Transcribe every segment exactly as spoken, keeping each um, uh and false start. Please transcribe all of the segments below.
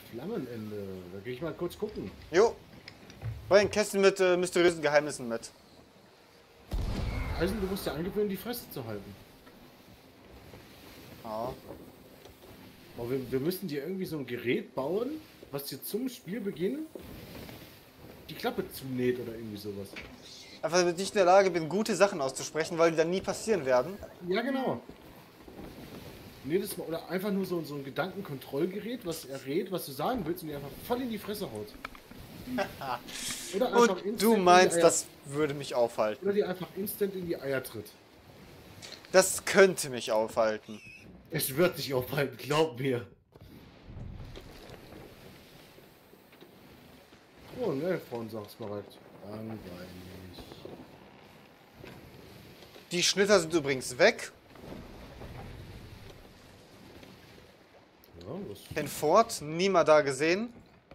Flammenende. Da gehe ich mal kurz gucken. Jo. Bring Kästchen mit äh, mysteriösen Geheimnissen mit. Also, du musst ja angewöhnen, die Fresse zu halten. Ja. Aber wir, wir müssen dir irgendwie so ein Gerät bauen, was dir zum Spielbeginn die Klappe zunäht oder irgendwie sowas. Einfach damit ich in der Lage bin, gute Sachen auszusprechen, weil die dann nie passieren werden. Ja, genau. Jedes Mal, oder einfach nur so, so ein Gedankenkontrollgerät, was errät, was du sagen willst und dir einfach voll in die Fresse haut. Oder einfach Und instant du in die meinst, Eier- das würde mich aufhalten. Oder dir einfach instant in die Eier tritt. Das könnte mich aufhalten. Es wird dich aufhalten, glaub mir. Oh ne, Frauensachsmarkt. Langweilig. Die Schnitter sind übrigens weg. Ja, was? Den Fort, niemand da gesehen.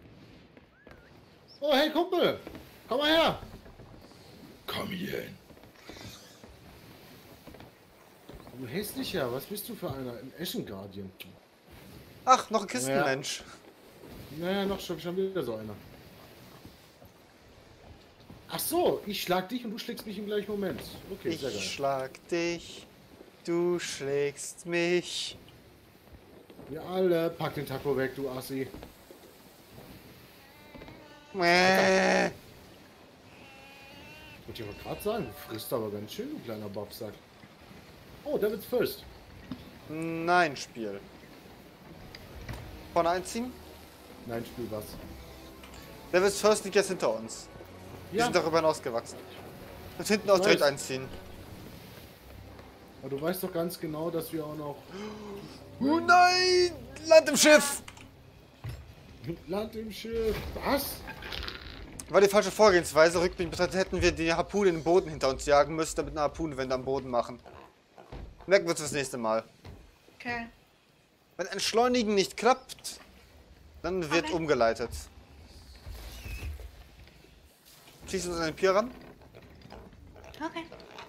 Oh, hey Kumpel! Komm mal her! Komm hier hin! Du hässlicher, was bist du für einer? Ein Ashen Guardian. Ach, noch ein Kistenmensch. Naja, noch schon, schon wieder so einer. Ach so, ich schlag dich und du schlägst mich im gleichen Moment. Okay, sehr geil. Ich schlag dich, du schlägst mich. Wir alle, pack den Taco weg, du Assi. Mäh. Wollte ich aber gerade sagen, du frisst aber ganz schön, du kleiner Bobsack. Oh, Devil's First. Nein, Spiel. Vorne einziehen? Nein, Spiel was. Devil's First liegt jetzt hinter uns. Wir Ja, sind darüber hinausgewachsen. Und hinten auch Ich direkt weiß. einziehen. aber du weißt doch ganz genau, dass wir auch noch Oh nein! Land im Schiff! Land im Schiff. Was? War die falsche Vorgehensweise. Rückblickend betrachtet hätten wir die Harpune in den Boden hinter uns jagen müssen, damit eine Harpunenwende am Boden machen. Merken wir uns das nächste Mal. Okay. Wenn Entschleunigen nicht klappt, dann wird Okay. umgeleitet. Schießt uns an den Pier ran. Okay.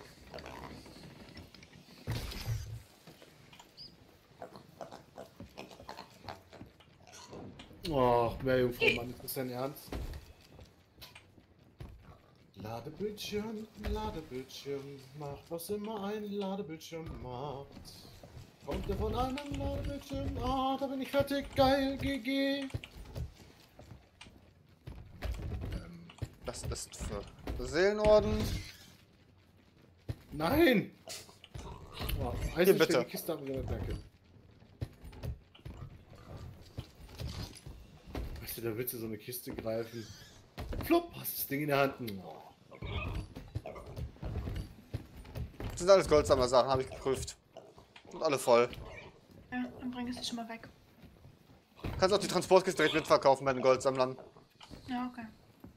Och, Meerjungfrau, Mann, ist das dein Ernst? Ladebildschirm, Ladebildschirm, macht was immer ein Ladebildschirm macht. Kommt er von einem Ladebildschirm? Ah, da bin ich fertig, geil, G G. Das ist für Seelenorden. Nein! Oh, Hier, bitte. Die Kiste haben wir, danke. Weißt du, da willst du so eine Kiste greifen. Flupp, hast das Ding in der Hand. Oh. Das sind alles Goldsammler-Sachen, habe ich geprüft. Sind alle voll. Ja, dann bring es schon mal weg. Kannst auch die Transportkiste direkt mitverkaufen bei den Goldsammlern. Ja, okay.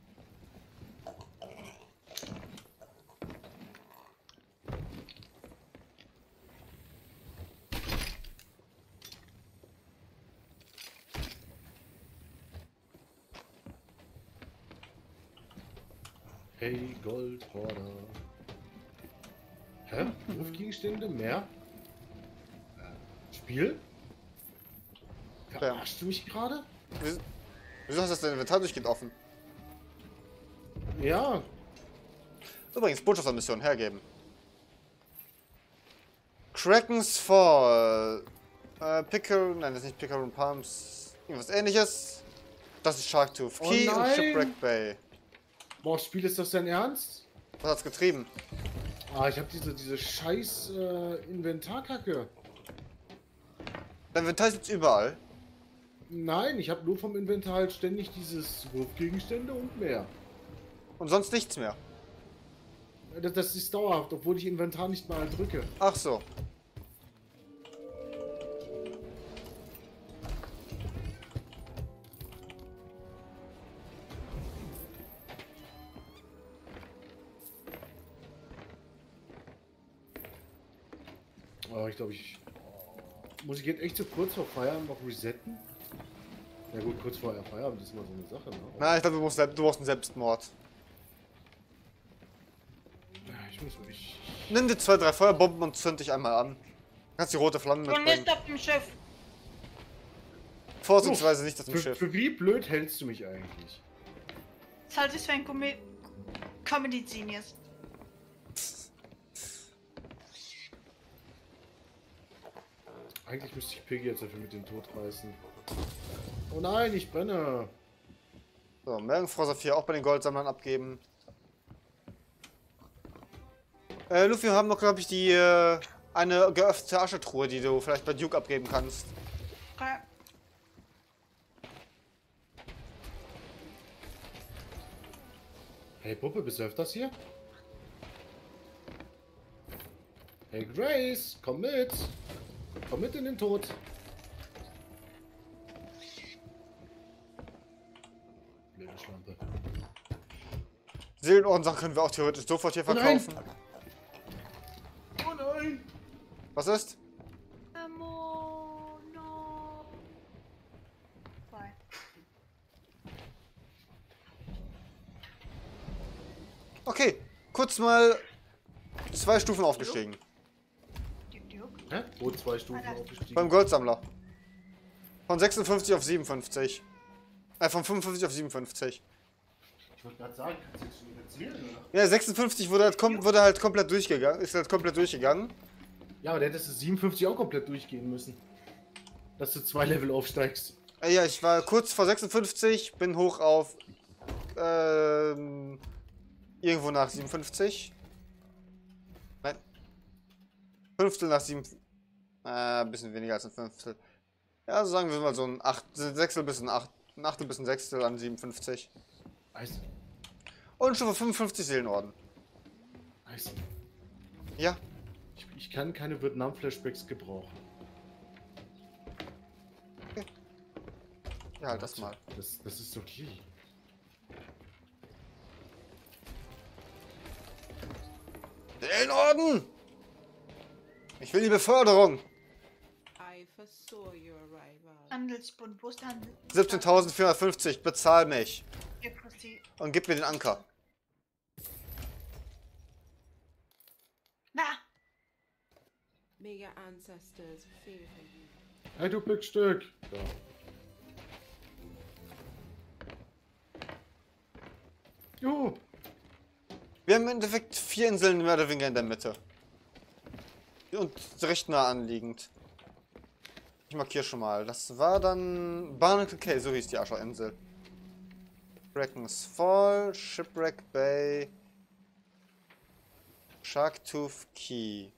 Hey, Goldhorder. Hä? Wurfgegenstände? Mehr? Äh, Spiel? Verarschst du mich gerade? Wieso, wieso hast du das Inventar durchgehend offen? Ja. Übrigens, Botschaftermission hergeben. Kraken's Fall. Äh, Picker, nein, das ist nicht Picker und Palms. Irgendwas ähnliches. Das ist Sharktooth Oh Key und nein. Shipwreck Bay. Boah, Spiel, ist das dein Ernst? Was hat's getrieben? Ah, ich hab diese, diese scheiß äh, Inventarkacke. Dein Inventar ist jetzt überall. Nein, ich habe nur vom Inventar halt ständig dieses Wurfgegenstände und mehr. Und sonst nichts mehr. Das, das ist dauerhaft, obwohl ich Inventar nicht mal drücke. Ach so. Oh, ich glaube, ich... Muss ich jetzt echt so kurz vor Feierabend noch resetten? Ja gut, kurz vor Feierabend ist immer so eine Sache, ne? Na, ich glaube, du brauchst, du brauchst einen Selbstmord. Ja, ich muss mich... Nimm dir zwei, drei Feuerbomben und zünd dich einmal an. Kannst die rote Flamme Und mitbringen. nicht auf dem Schiff. vorzugsweise nicht aus dem Für, Schiff. für wie blöd hältst du mich eigentlich? Das halte ich für ein Com Comedy Genius. Eigentlich müsste ich Piggy jetzt dafür mit dem Tod reißen. Oh nein, ich brenne. So, Meerjungfrau Saphir auch bei den Goldsammlern abgeben. Äh, Luffy, wir haben noch, glaube ich, die äh, eine geöffnete Aschetruhe, die du vielleicht bei Duke abgeben kannst. Okay. Hey Puppe, bist du öfters hier? Hey Grace, komm mit. Komm mit in den Tod. Blöde Schlampe. Seelenorden-Sachen können wir auch theoretisch sofort hier Oh nein! verkaufen. Oh nein! Was ist? Amo, no. Bye. Okay, kurz mal zwei Stufen aufgestiegen. Duke, Duke. Hä? Wo zwei Stufen Ah, da. aufgestiegen? Beim Goldsammler. Von sechsundfünfzig auf siebenundfünfzig. Äh, von fünfundfünfzig auf siebenundfünfzig. Ich wollte gerade sagen, kannst du jetzt schon erzählen, oder? Ja, sechsundfünfzig wurde halt, kom wurde halt komplett durchgegangen. Ist halt komplett durchgegangen. Ja, aber der hättest du siebenundfünfzig auch komplett durchgehen müssen. Dass du zwei Level aufsteigst. Äh, ja, ich war kurz vor sechsundfünfzig, bin hoch auf ähm, irgendwo nach siebenundfünfzig. Nein. Fünftel nach sieben. Äh, ein bisschen weniger als ein Fünftel. Ja, also sagen wir mal so ein acht, Sechstel bis ein acht, ein Achtel bis ein Sechstel an siebenundfünfzig. Weißt Und schon für fünfundfünfzig Seelenorden. du? Weißt du? Ja. Ich, ich kann keine Vietnam-Flashbacks gebrauchen. Ja, halt das mal. Das, das ist okay. Seelenorden! Ich will die Beförderung! I foresaw your arrival. Handelsbund, wo ist der Handel? siebzehntausendvierhundertfünfzig, bezahl mich. Hier, Christi. Und gib mir den Anker. Na! May your ancestors favor you. Hey, du Glückstück! Ja. Juhu! Wir haben im Endeffekt vier Inseln mehr oder weniger in der Mitte. Und recht nah anliegend. Ich markiere schon mal. Das war dann Barnacle Cay, so hieß die Ascherinsel. Bracken's Fall, Shipwreck Bay, Sharktooth Key.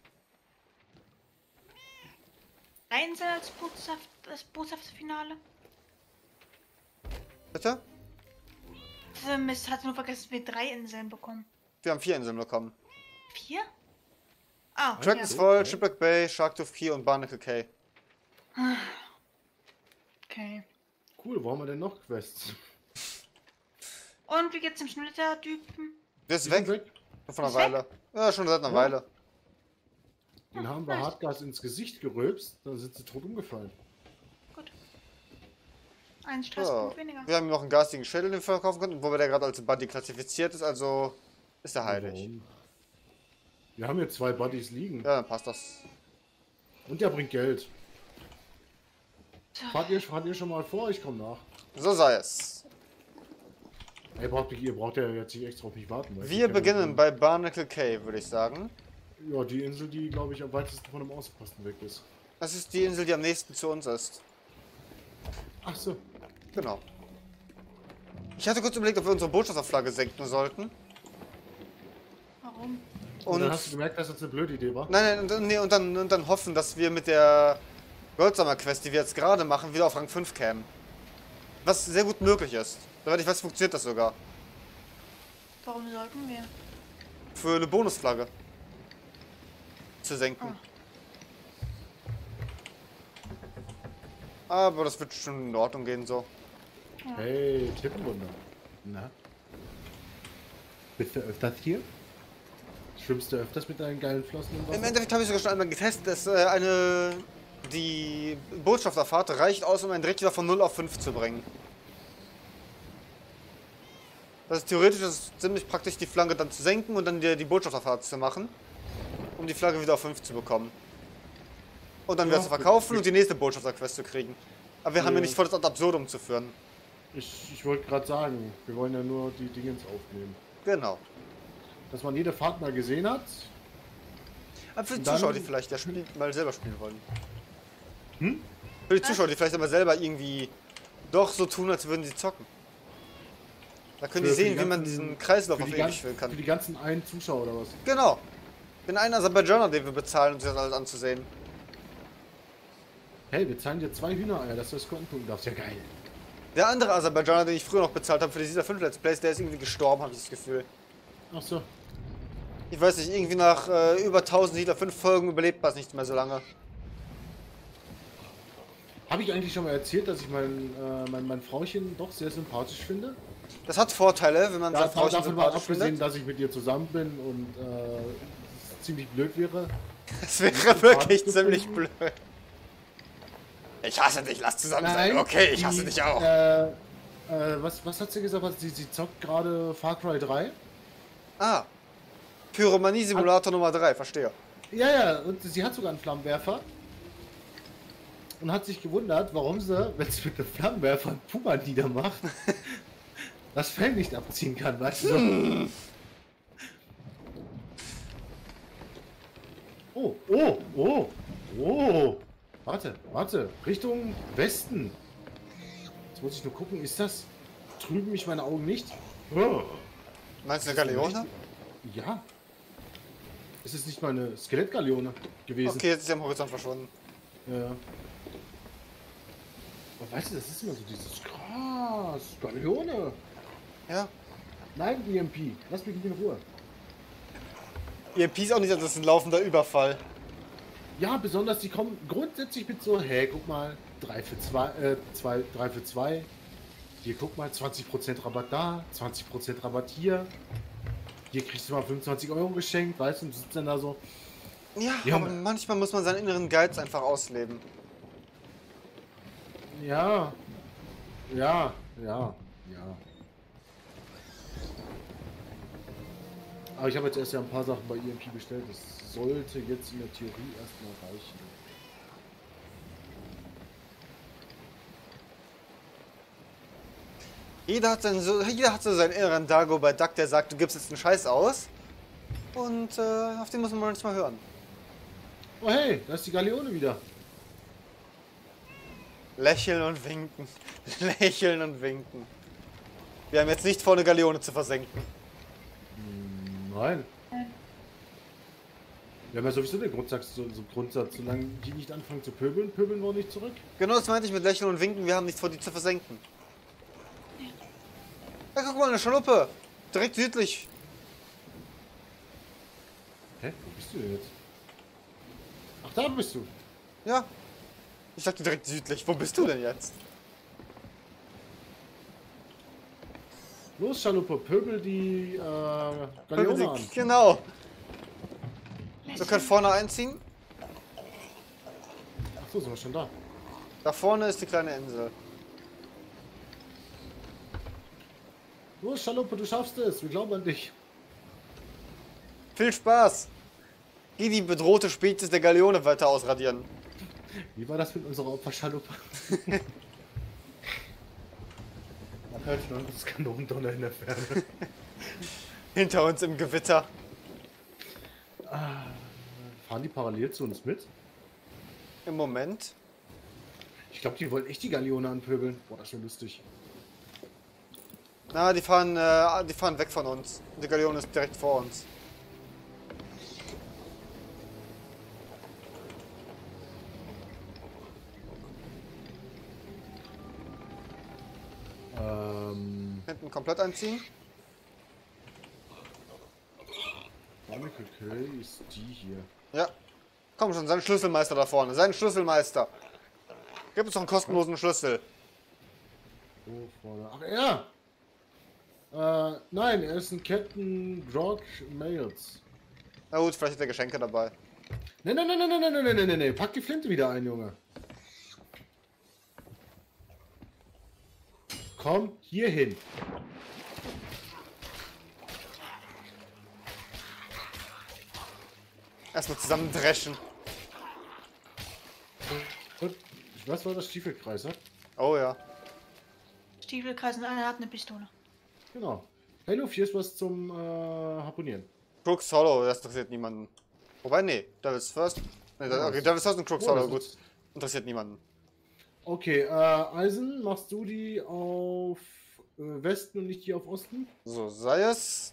Drei Inseln als Botschaft, das Botschaftsfinale. Bitte? Diese Mist hat nur vergessen, dass wir drei Inseln bekommen. Wir haben vier Inseln bekommen. Vier? Ah, Dragons ja. Fall, Shipwreck Bay, Sharktooth Key und Barnacle Cay. Okay. Cool, wo haben wir denn noch Quests? Und wie geht's dem Schnitter-Typen? Der ist Die weg. sind weg. Von einer Ist weg? Weile. Ja, schon seit einer Ja. Weile. Den haben wir Hartgas ins Gesicht gerülpst, dann sind sie tot umgefallen. Gut. Ein Stresspunkt So. weniger. Wir haben noch einen garstigen Schädel, den wir verkaufen können, wobei der gerade als Buddy klassifiziert ist, also ist er heilig. Warum? Wir haben hier zwei Buddies liegen. Ja, dann passt das. Und der bringt Geld. Fahrt ihr, fahrt ihr schon mal vor? Ich komme nach. So sei es. Ey, braucht, ihr braucht ja jetzt nicht extra auf mich warten. weil Wir ich beginnen kann- bei Barnacle Cay, würde ich sagen. Ja, die Insel, die, glaube ich, am weitesten von dem Außenposten weg ist. Das ist die Insel, die am nächsten zu uns ist. Ach so. Genau. Ich hatte kurz überlegt, ob wir unsere Botschafterflagge senken sollten. Warum? Und, Und dann hast du gemerkt, dass das eine blöde Idee war? nein, nein, und, nee, und, dann, und dann hoffen, dass wir mit der Goldsammer-Quest, die wir jetzt gerade machen, wieder auf Rang fünf kämen. Was sehr gut möglich ist. Soweit ich weiß, funktioniert das sogar. Warum sollten wir? Für eine Bonusflagge zu senken. Aber das wird schon in Ordnung gehen so. Hey, Tippenwunder. Na? Bist du öfters hier? Schwimmst du öfters mit deinen geilen Flossen im Im Wasser? Endeffekt habe ich sogar schon einmal getestet, dass äh, eine die Botschafterfahrt reicht aus, um einen direkt wieder von null auf fünf zu bringen. Das ist theoretisch das ist ziemlich praktisch, die Flagge dann zu senken und dann die, die Botschafterfahrt zu machen, um die Flagge wieder auf fünf zu bekommen. Und dann Ja, wieder zu verkaufen wir- und die nächste Botschafterquest zu kriegen. Aber wir haben ja Nee. nicht vor, das ad absurdum zu führen. Ich, ich wollte gerade sagen, wir wollen ja nur die Dingens aufnehmen. Genau. Dass man jede Fahrt mal gesehen hat. Aber für die Und dann- Zuschauer, die vielleicht das Spiel mal selber spielen wollen. Hm? Für die Zuschauer, die vielleicht aber selber irgendwie doch so tun, als würden sie zocken. Da können die Für- für sehen, die wie man ganzen- diesen Kreislauf Für auf die, ewig ganz, füllen für kann. die ganzen einen Zuschauer oder was? Genau. Ich bin ein Aserbaidschaner, den wir bezahlen, um sich das alles anzusehen. Hey, wir zahlen dir zwei Hühnereier, dass du das Konten gucken darfst. Ja, geil. Der andere Aserbaidschaner, den ich früher noch bezahlt habe für die Sieger fünf Let's Plays, der ist irgendwie gestorben, habe ich das Gefühl. Ach so. Ich weiß nicht, irgendwie nach äh, über tausend Siedler fünf Folgen überlebt man es nicht mehr so lange. Habe ich eigentlich schon mal erzählt, dass ich mein, äh, mein, mein Frauchen doch sehr sympathisch finde? Das hat Vorteile, wenn man Da, sein Frauchen davon mal sympathisch abgesehen, findet. dass ich mit ihr zusammen bin und äh, es ziemlich blöd wäre. Das wäre sympathisch wirklich zu ziemlich finden. blöd. Ich hasse dich, lass zusammen sein. Okay, ich hasse die, dich auch. Äh, äh, was, was hat sie gesagt? Was, sie, sie zockt gerade Far Cry drei? Ah. Pyromanie-Simulator Nummer drei, verstehe. Ja, ja, und sie hat sogar einen Flammenwerfer. Und hat sich gewundert, warum sie, wenn sie mit einem Flammenwerfer einen Puma niedermacht, das Fell nicht abziehen kann, weißt du? Hm. Oh, oh, oh, oh. Warte, warte. Richtung Westen. Jetzt muss ich nur gucken, ist das... Trüben mich meine Augen nicht? Oh. Meinst du eine Galeone? Ja. Es ist nicht mal eine Skelettgaleone gewesen. Okay, jetzt ist sie am Horizont verschwunden. Ja. Aber weißt du, das ist immer so dieses krass, Galeone. Ja. Nein, E M P, lass mich nicht in Ruhe. E M P ist auch nicht, das ist ein laufender Überfall. Ja, besonders die kommen grundsätzlich mit so, hey, guck mal, drei für zwei, äh, zwei, drei für zwei. Hier, guck mal, zwanzig Prozent Rabatt da, zwanzig Prozent Rabatt hier. Hier kriegst du mal fünfundzwanzig Euro geschenkt, weißt du, und sitzt dann da so. Ja, Ja, aber aber- manchmal muss man seinen inneren Geiz einfach ausleben. Ja, ja, ja, ja. Aber ich habe jetzt erst ja ein paar Sachen bei E M P bestellt. Das sollte jetzt in der Theorie erstmal reichen. Jeder hat, seinen, so, jeder hat so seinen inneren Dagobert Duck, der sagt, du gibst jetzt einen Scheiß aus. Und äh, auf den muss man manchmal hören. Oh hey, da ist die Galeone wieder. Lächeln und winken. Lächeln und winken. Wir haben jetzt nicht vor, eine Galeone zu versenken. Nein. Wir haben ja sowieso den Grundsatz, so, so Grundsatz, solange die nicht anfangen zu pöbeln, pöbeln wir nicht zurück. Genau das meinte ich mit Lächeln und Winken. Wir haben nicht vor, die zu versenken. Ja, guck mal, eine Schaluppe. Direkt südlich. Hä? Wo bist du denn jetzt? Ach, da bist du. Ja. Ich sagte direkt südlich. Wo bist du denn jetzt? Los, Schaluppe, pöbel die äh, Galeone an. Genau. Wir können vorne einziehen. Ach so, sind wir schon da. Da vorne ist die kleine Insel. Los, Schaluppe, du schaffst es. Wir glauben an dich. Viel Spaß. Geh die bedrohte Spezies der Galeone weiter ausradieren. Wie war das mit unserer Opferschaluppe? Man hört schon das Kanonendonner in der Ferne. Hinter uns im Gewitter. Fahren die parallel zu uns mit? Im Moment. Ich glaube, die wollen echt die Galeone anpöbeln. Boah, das wäre lustig. Na, die fahren, äh, die fahren weg von uns. Die Galeone ist direkt vor uns. Ähm, Hinten komplett einziehen. Barnacle Curry ist die hier. Ja. Komm schon, sein Schlüsselmeister da vorne. Sein Schlüsselmeister. Gib uns doch einen kostenlosen Schlüssel. Oh, vorne. Ach, er! Äh, nein, er ist ein Captain Grog Mails. Na gut, vielleicht hat er Geschenke dabei. Nein, nein, nein, nein, nein, nein, nein, nein, nein, nein. Pack die Flinte wieder ein, Junge. Komm hier hin. Erstmal zusammen dreschen. Und, was war das Stiefelkreis, hat? Oh ja. Stiefelkreisen, einer hat eine Pistole. Genau. Hey Luff, hier ist was zum äh, Harponieren. Crooks Hollow, das interessiert niemanden. Wobei, nee, Devil's First. Nee, Ja, okay, Devil's First und Crooks Oh, Hollow, das gut. ist- Interessiert niemanden. Okay, äh, Eisen, machst du die auf äh, Westen und nicht hier auf Osten? So, sei es.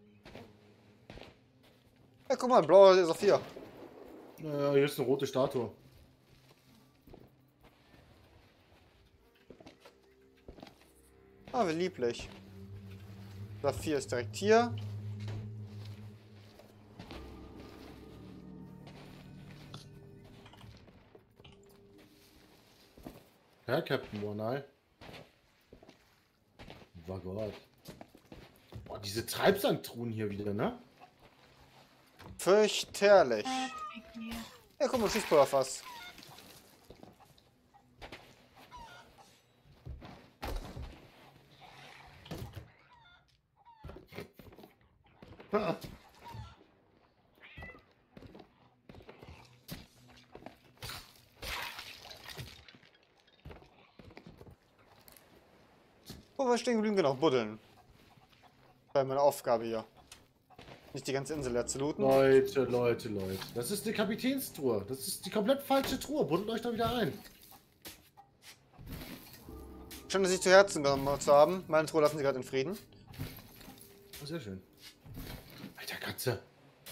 Ja, guck mal, blauer ist auf hier. Äh, hier ist eine rote Statue. Ah, wie lieblich. Saphir ist direkt hier. Ja, Captain One-Eye. War Gott. Boah, diese Treibsandtruhen hier wieder, ne? Fürchterlich. Äh, mir. Ja, guck mal, Schießpulverfass. Ha. Wo wir stehen geblieben? Genau, buddeln. Bei meiner Aufgabe hier. Nicht die ganze Insel leer zu looten. Leute, Leute, Leute. Das ist eine Kapitänstruhe. Das ist die komplett falsche Truhe. Buddelt euch da wieder ein. Schön, dass ich zu Herzen genommen zu haben. Meine Truhe lassen Sie gerade in Frieden. Oh, sehr schön. Alter Katze.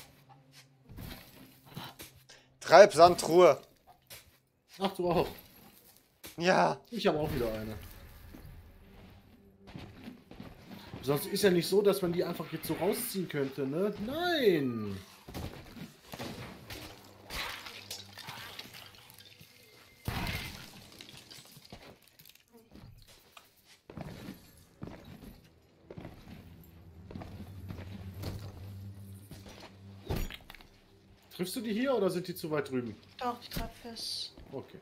Treibsandtruhe. Ach, du auch. Ja. Ich habe auch wieder eine. Sonst ist ja nicht so, dass man die einfach jetzt so rausziehen könnte, ne? Nein! Triffst du die hier oder sind die zu weit drüben? Doch, die Treppe ist. Okay.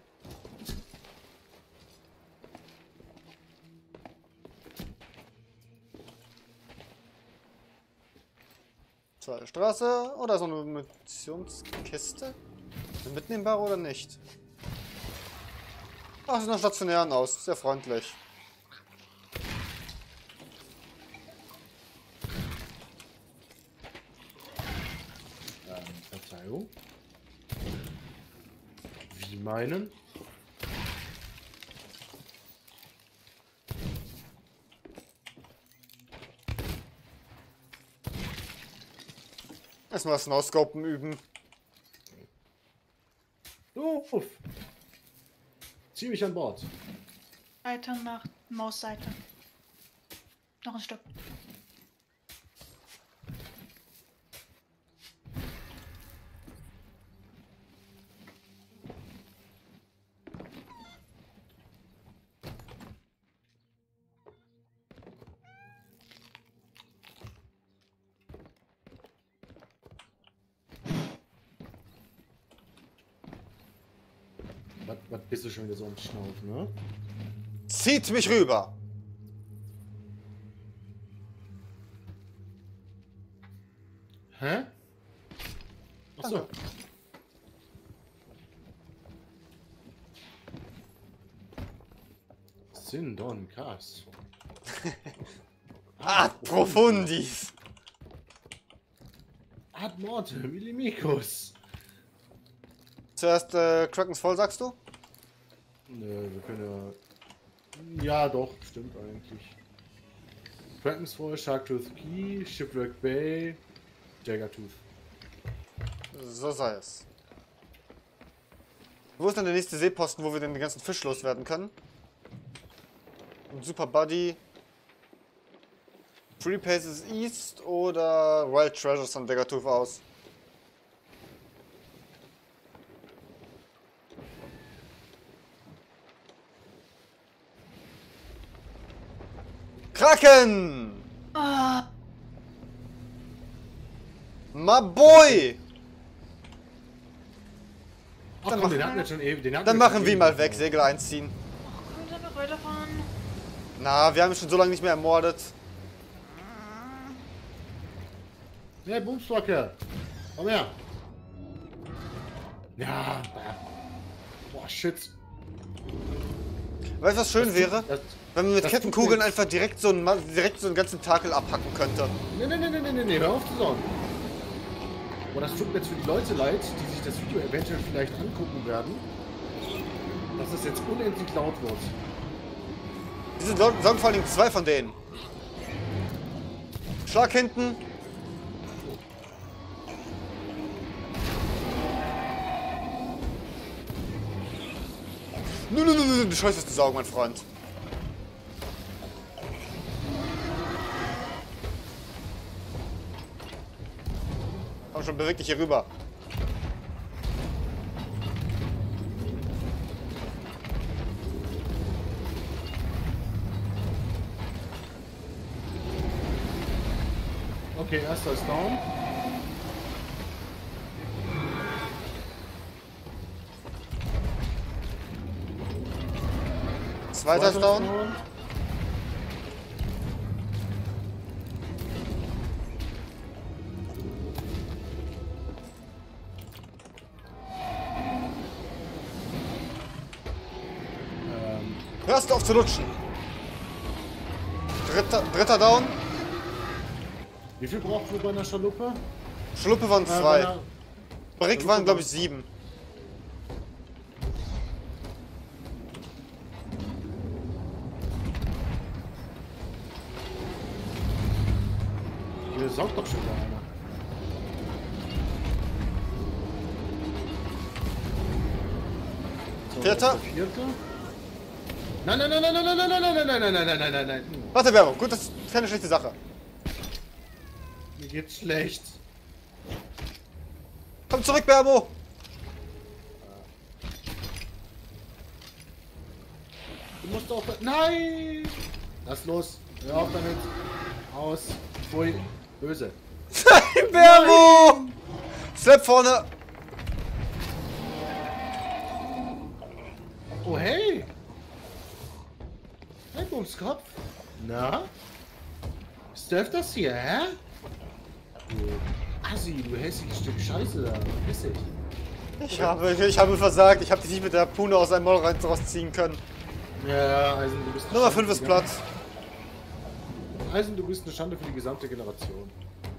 Zweite Straße. Oder so eine Munitionskiste? Mitnehmbar oder nicht? Ach, sieht nach stationären aus. Sehr freundlich. Ähm, Verzeihung. Wie meinen? Erstmal das No-Scopen üben. Uff. Zieh mich an Bord. Weiter nach Mausseite. Noch ein Stück. Was, was bist du schon wieder so am Schnaufen, ne? Zieht mich rüber. Hä? Achso. Sindon Kass. Ah, profundis. Ad mortem Illimicus. Zuerst äh, Krakens voll, sagst du? Nö, wir können ja. Ja, doch, stimmt eigentlich. Krakens Fall, Sharktooth Key, Shipwreck Bay, Jaggertooth. So sei es. Wo ist denn der nächste Seeposten, wo wir den ganzen Fisch loswerden können? Und Super Buddy. Free Paces East oder Wild Treasures von Jaggertooth aus? Kraken! Ah, My boy! Ach Dann komm, mach- den hatten wir schon ewig. Den hatten Dann wir schon machen wir ewig mal nicht weg, mehr. Segel einziehen. können wir noch weiterfahren? Na, wir haben ihn schon so lange nicht mehr ermordet. Ja, Boomstocke. Komm her. Ja. Boah, shit. Weißt du, was schön Das- wäre? das- Wenn man mit das Kettenkugeln tut mir- einfach direkt so, einen, Ma- direkt so einen ganzen Takel abhacken könnte. Nee, nee, nee, nee, nee, nee, nee, hör auf zu sagen. Aber das tut mir jetzt für die Leute leid, die sich das Video eventuell vielleicht angucken werden, dass es jetzt unendlich laut wird. Diese Leute sagen vor allem zwei von denen. Schlag hinten. Nö, nö, nö, nö, du scheißest zu saugen, mein Freund. Komm schon, beweg dich hier rüber. Okay, erster ist down. Zweiter ist down. Ähm, Hörst du auf zu lutschen. Dritter, dritter down. wie viel braucht wir bei einer Schaluppe? Schluppe waren Äh, bei zwei. einer- Brick waren, glaube ich, sieben. Hier saugt doch schon wieder einer. So, Vierter. der Vierte. Nein, nein, nein, nein, nein, nein, nein, nein, nein, nein, nein, nein, nein, nein, nein, nein. Warte, Werbung. Gut, das ist keine schlechte Sache. Mir geht's schlecht. Komm zurück, Berbo. Du musst auch... Nein! Lass los. Hör auf damit. Aus. Pfui. Böse. Berbo! Slap vorne. Oh, hey! Hey, Bumskopf. Na? Ist das hier, hä? Du Assi, du hässliches Stück Scheiße da. Verpiss dich. Ich habe, ich habe versagt. Ich habe dich nicht mit der Pune aus einem Maul rein rausziehen können. Ja, Eisen, du bist... eine Nummer Schande fünf ist für die platt. ganze- Eisen, du bist eine Schande für die gesamte Generation.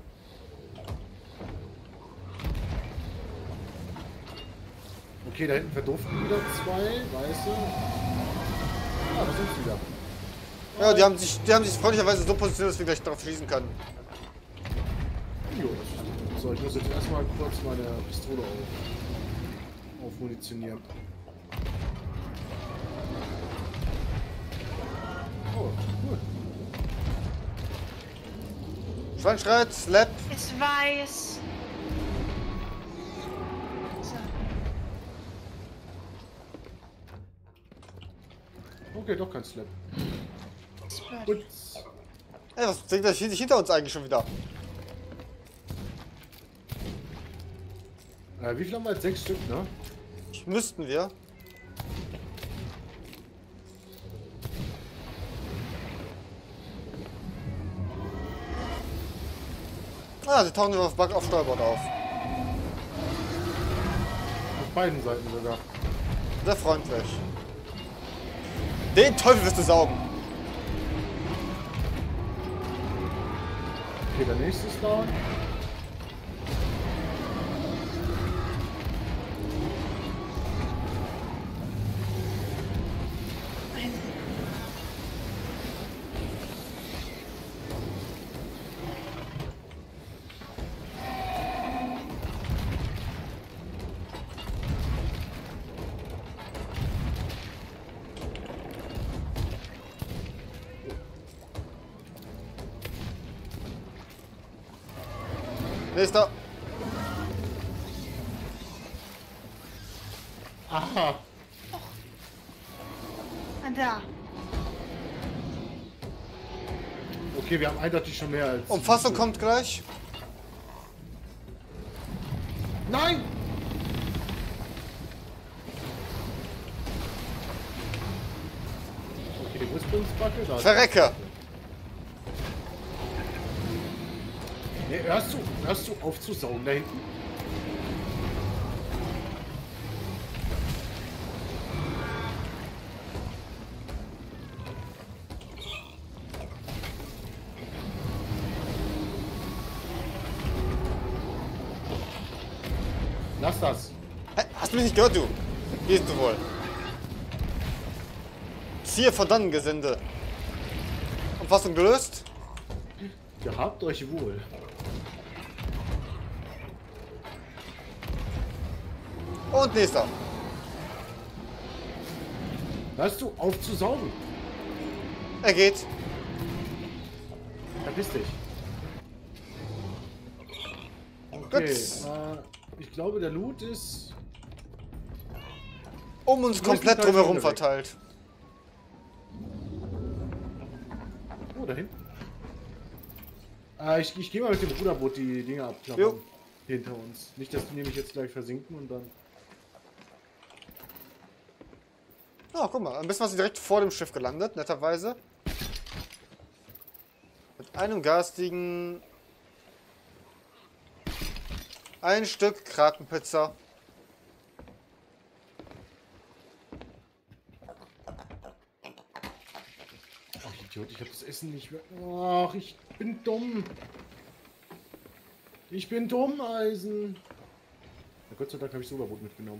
Okay, da hinten verduften wieder zwei, weißt du? Ah, da sind sie wieder. Ja, die haben sich, die haben sich freundlicherweise so positioniert, dass wir gleich darauf schießen können. Jo, das ist gut. So, ich muss jetzt erstmal kurz meine Pistole auf, aufmunitionieren. Oh, cool. Schwein schreit, Slap. Ist weiß. So. Okay, doch kein Slap. Ist blöd. Gut. Ey, was denkt das sich hinter uns eigentlich schon wieder? Äh, wie viel haben wir jetzt? Sechs Stück, ne? Müssten wir. Ah, sie tauchen auf, Back- auf Steuerbord auf. Auf beiden Seiten sogar. Sehr freundlich. Den Teufel wirst du saugen. Okay, der nächste ist down. Ein- Nächster. Aha. Ein da. Okay, wir haben eindeutig schon mehr als... Umfassung kommt gleich. Nein! Okay, wo ist Bumsbacke? Da ist- Verrecke. Nee, hörst du, hörst du auf zu saugen da hinten? Lass das. Hä? Hast du mich nicht gehört, du? Gehst du wohl? Zier verdammt Gesinde. Und was denn gelöst? Gehabt euch wohl. Und nächster. Hörst du auf zu saugen? Er geht. Verpiss dich. Gut. Okay, äh, ich glaube der Loot ist... Um uns komplett Teil drumherum weg. verteilt. Oh, da hinten. Äh, ich, ich gehe mal mit dem Ruderboot die Dinge abklappern. Jo. Hinter uns. Nicht, dass die nämlich jetzt gleich versinken und dann... Ah, guck mal, ein bisschen was direkt vor dem Schiff gelandet, netterweise. Mit einem garstigen... Ein Stück Krakenpizza. Ach, Idiot, ich habe das Essen nicht mehr... Ach, ich bin dumm. Ich bin dumm, Eisen. Na Gott sei Dank habe ich das Ruderboot mitgenommen.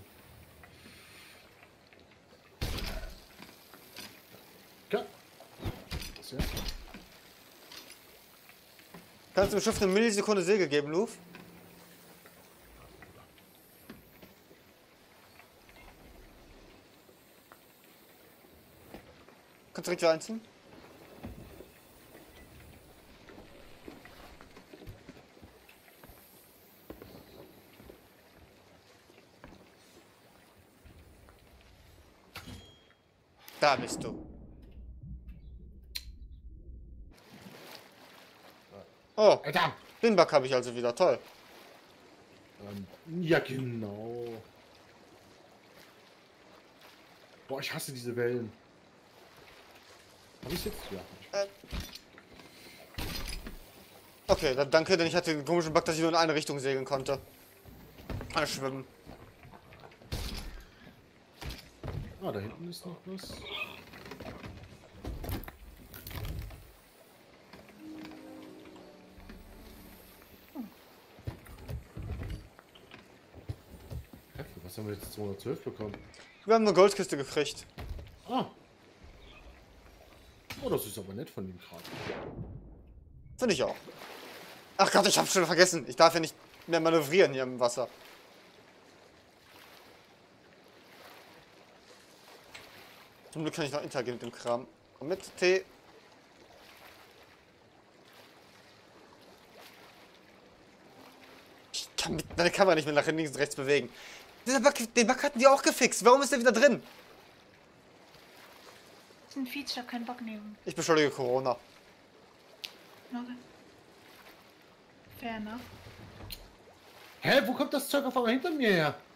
Ja. Sehr. Kannst du dem Schiff eine Millisekunde Segel geben, Luf? Kannst du direkt wieder einziehen? Da bist du. Oh, Alter! Binnenback habe ich also wieder. Toll. Ähm, ja, genau. Boah, ich hasse diese Wellen. Hab ich's jetzt? Ja. hab Äh. Okay, dann danke, denn ich hatte den komischen Bug, dass ich nur in eine Richtung segeln konnte. Kann ich schwimmen. ich. Ah, da hinten ist noch was. Hä, für was haben wir jetzt zweihundertzwölf bekommen? Wir haben eine Goldkiste gekriegt. Ah. Oh, das ist aber nett von ihm gerade. Finde ich auch. Ach Gott, ich habe schon vergessen. Ich darf ja nicht mehr manövrieren hier im Wasser. Zum Glück kann ich noch interagieren mit dem Kram. Komm mit, T. Ich kann mit meine Kamera nicht mehr nach links und rechts bewegen. Dieser Bug, den Bug hatten die auch gefixt. Warum ist der wieder drin? Das ist ein Feature, kein Bug nehmen. Ich beschuldige Corona. Okay. Fair enough. Hä, wo kommt das Zeug auf einmal hinter mir her?